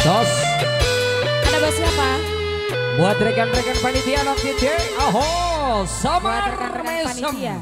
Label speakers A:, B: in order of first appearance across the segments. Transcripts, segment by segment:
A: Sos.
B: Ada buat siapa?
A: Buat rekan-rekan panitia anak DJ. Aho,
B: Buat
A: sama
B: rekan-rekan panitia.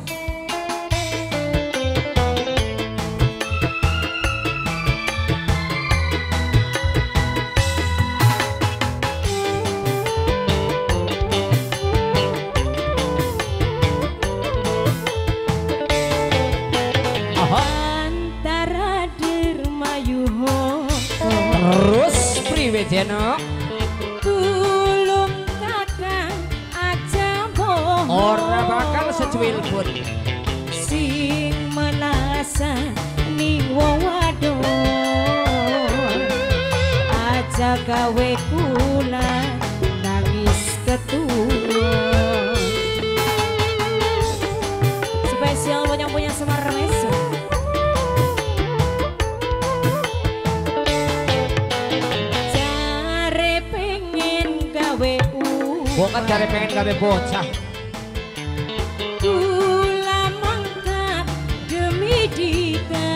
B: Antara Dermayuho
A: Terus priwe Jeno?
B: tulung kakang aja bohong.
A: Ora bakal secuil pun.
B: Sing melasa ning wong wadon aja gawe kula nangis ketua. Spesial buat yang punya Semar Mesa. Jare pengen gawe
A: Bukan cari pengen gawe bocah.
B: kula mangkat demi dika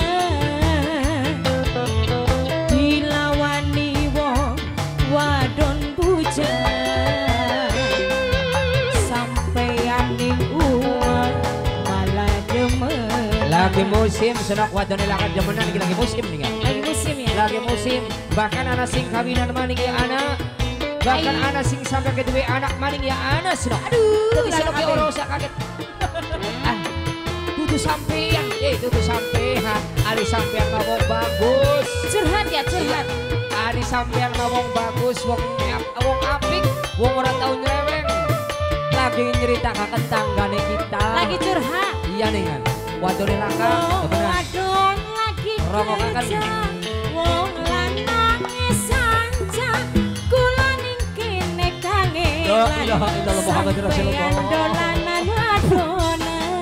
B: dilawani wong wadon bujang sampeyan ning uang malah demen.
A: Lagi musim senak wadon lakan jemenan lagi musim nih kan.
B: Lagi musim ya.
A: Lagi musim bahkan anak sing kawinan maning ya anak. Bahkan anak sing sampai kedua anak maning ya anak senok. Aduh, tapi senok ya orang usah kaget. Ah, tutu sampean, tutu sampean. Ari sampean ngomong bagus.
B: Curhat ya, curhat.
A: Ari sampean ngomong bagus, wong apik, wong ora tau nyeleweng. Lagi nyerita ke tanggane kita.
B: Lagi curhat.
A: Iya nih kan. Wadone langka,
B: Wong
A: bener.
B: wadon lagi
A: Romo kakak.
B: kerja, wong lanang sanca, kula ning kene kangen.
A: La ilaha illallah Muhammadur Rasulullah.
B: Sampeyan dolanan wadonan.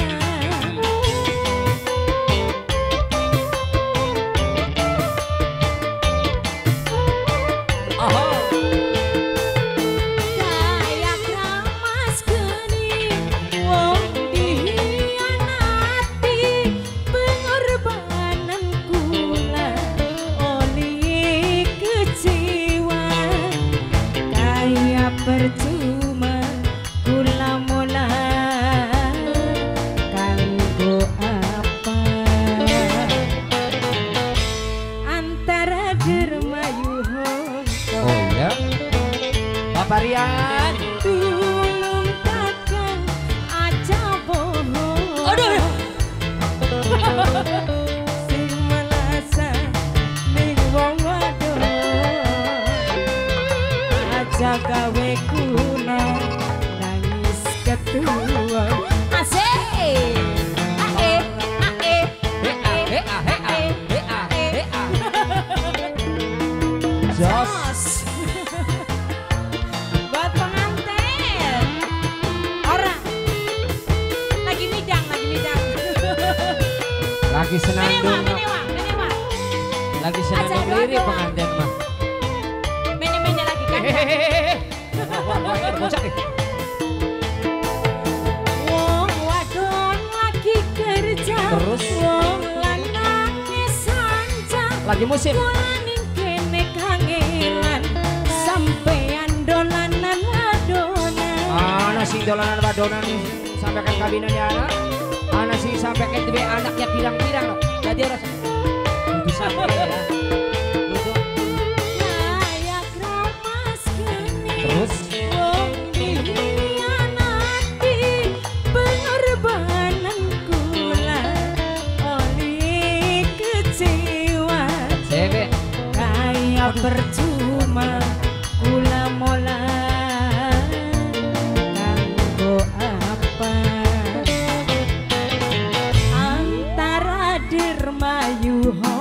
A: Aha.
B: Kaya kramas geni, wong dihianati, pengorbanan kula oli kecewa. Kaya percuma kula mola kanggo apa antara Dermayuho
A: Oh iya. Bapak Rian.
B: tulung kakang aja bohong.
A: Aduh.
B: Sing melasa ning wong wadon aja gawe kula nangis ketua. Asik.
A: Jos.
B: Buat pengantin. Ora. Lagi midang, lagi midang.
A: Lagi senandung.
B: Menewang, menewang.
A: Lagi senandung
B: Acara
A: lirik
B: doang.
A: pengantin mah.
B: Mene-mene lagi kan.
A: Hehehe. Wah, bocah nih.
B: Wong wadon lagi kerja.
A: Terus?
B: Wong lanang sanca.
A: Lagi musim.
B: Kula ning kene kangelan. Sampeyan dolanan wadonan.
A: Anak sing dolanan wadonan sampai kan kawinan ya anak. Anak sing sampai kan dua anak ya pirang-pirang loh. Jadi rasa bisa ya. Gitu.
B: Kaya kramas geni.
A: Terus
B: Wong dihianati, pengorbanan kula oli kecewa.
A: cewek.
B: Kaya percuma kula mola kanggo apa antara Dermayuho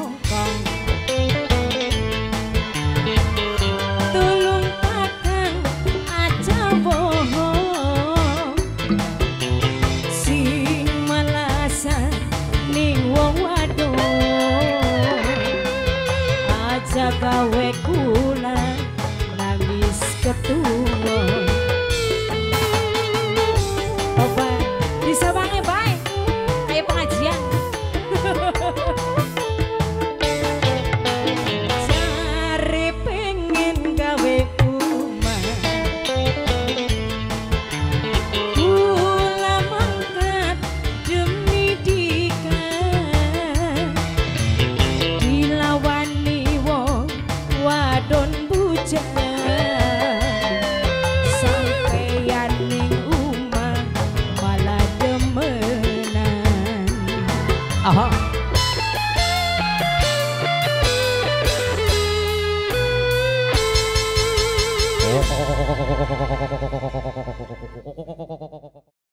B: tulung kakang aja bohong. Sing melasa ning wong wadon aja gawe kula nangis ketua. Coba disabange bae. Ayo pengajian. Cari pengen sampeyan ning umah malah demenan.
A: Aha.